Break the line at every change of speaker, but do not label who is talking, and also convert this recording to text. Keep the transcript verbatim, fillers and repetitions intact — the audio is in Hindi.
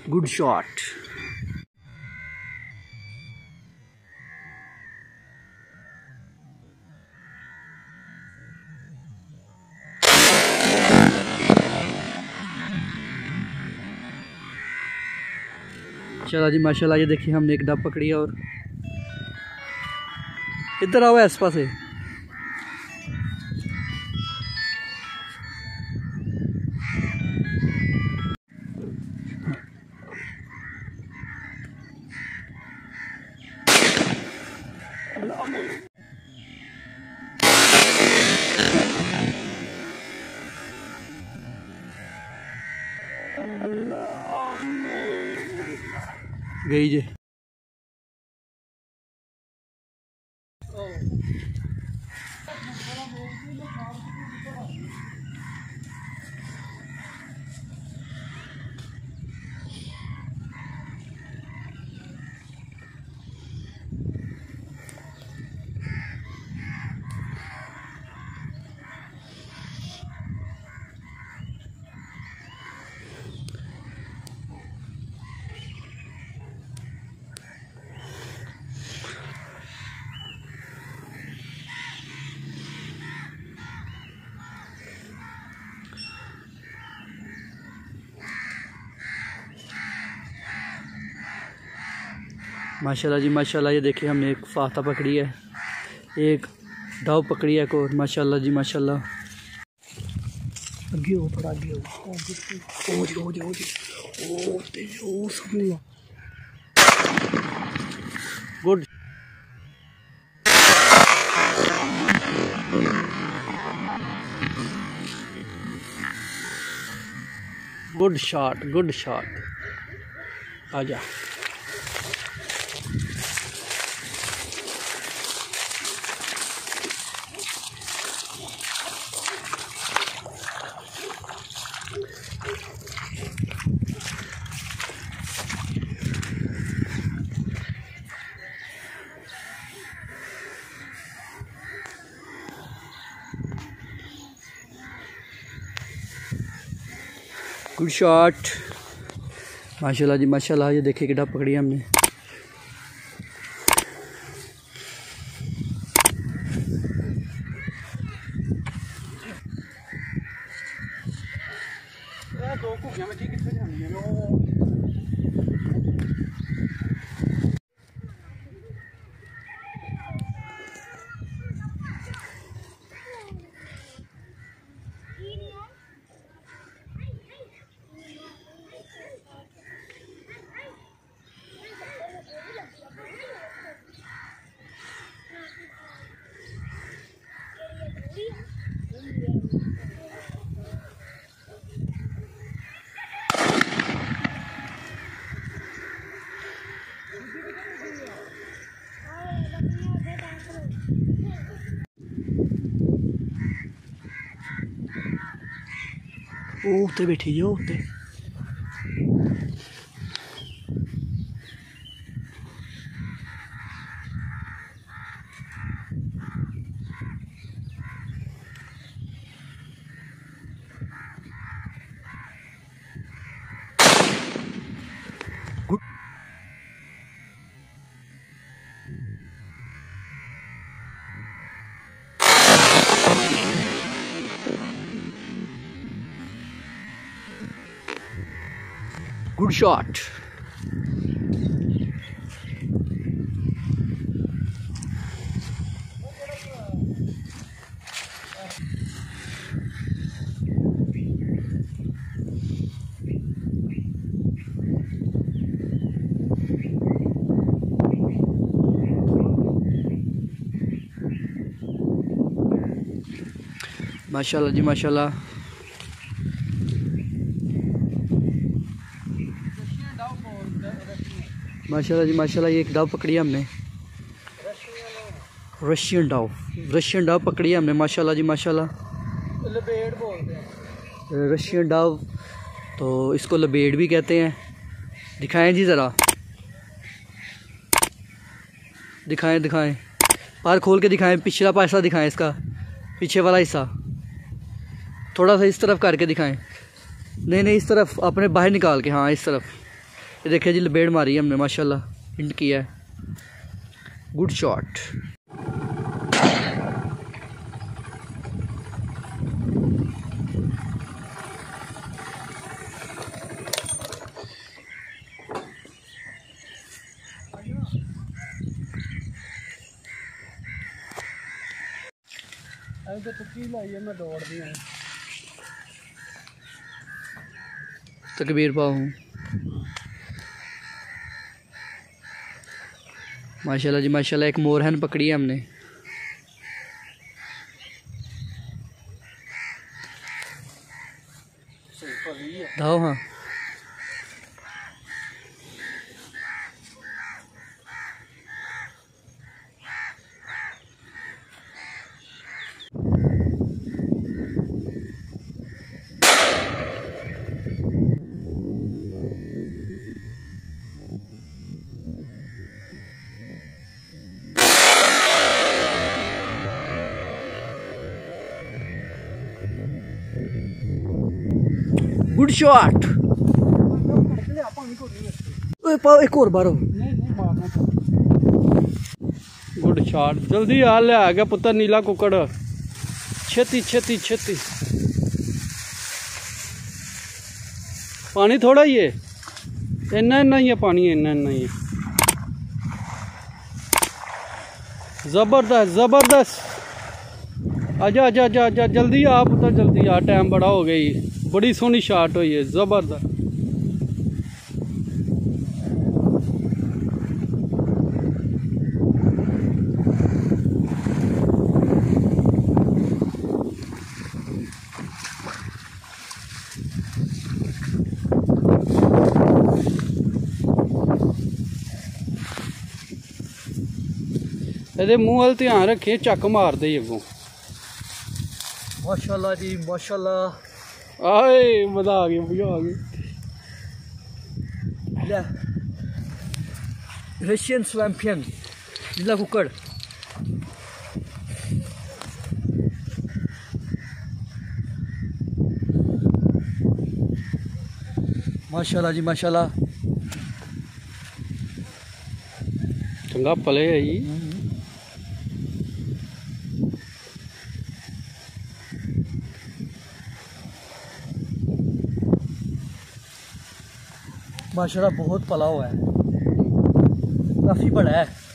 Good shot. चला जी माशाल्लाह, ये देखिए हमने एक डब पकड़ी है। और इधर आओ आस पास है। गई जे। माशाल्लाह जी माशाल्लाह, ये देखिए हमने एक फाता पकड़ी है, एक डाव पकड़ी है, एक और माशाल्लाह जी माशाल्लाह। आगे हो, थोड़ा आगे हो। ओ जी ओ जी ओ जी ओ तेज ओ सामने। Good good shot, good shot. आजा। Good shot. माशाल्लाह जी माशाल्लाह, ये देखिए कितना पकड़ी हमने। ओ उत्ते बैठी जो उत्ते। Good shot. माशाल्लाह जी माशाल्लाह। माशाल्लाह जी माशाल्लाह, ये एक डाव पकड़ी है हमने, रशियन डाव। रशियन डाव पकड़ी है हमने माशाल्लाह जी माशाल्लाह। लबेड़ बोलते हैं रशियन डाव, तो इसको लबेड़ भी कहते हैं। दिखाएं जी ज़रा, दिखाएं दिखाएं, पार खोल के दिखाएं, पिछला पासा दिखाएं, इसका पीछे वाला हिस्सा थोड़ा सा इस तरफ करके दिखाएं। नहीं नहीं, इस तरफ अपने बाहर निकाल के, हाँ इस तरफ। ये देखिए जी, लपेड़ मारी है हमने माशाल्लाह, हिंट किया है। Good shot.
तो तुक्की लाई है, मैं दौड़ दी है।
तकबीर पाऊँ माशाल्लाह जी माशाल्लाह। एक मोरहन पकड़ी है हमने। धाओ हाँ। Good shot. एक और बारो।
Good shot. जल्दी आ ले, आ गया पुत्र नीला कुकड़। छेती छेती छेती। पानी थोड़ा ही है, इन्ना इन्ना ही है पानी, इन्ना इन्ना ही है। जबरदस्त जबरदस्त। आजा आजा आजा आजा, जल्दी आ पुत्र जल्दी आ, टाइम बड़ा हो गई। बड़ी सोहनी शॉट हुई है, जबरदस्त। ਇਹਦੇ ਮੂੰਹ ਵੱਲ ਧਿਆਨ ਰੱਖੇ, ਚੱਕ ਮਾਰਦੇ ਹੀ ਅੱਗੋਂ।
माशाल्लाह जी माशाल्लाह।
आए मजा आ गया, मजा आ गया।
रशियन स्वैम्पियन नीला कुकड़। माशाल्लाह जी माशाल्लाह।
चंगा पले है जी।
माशाल्लाह बहुत पला हुआ है, काफ़ी बड़ा है।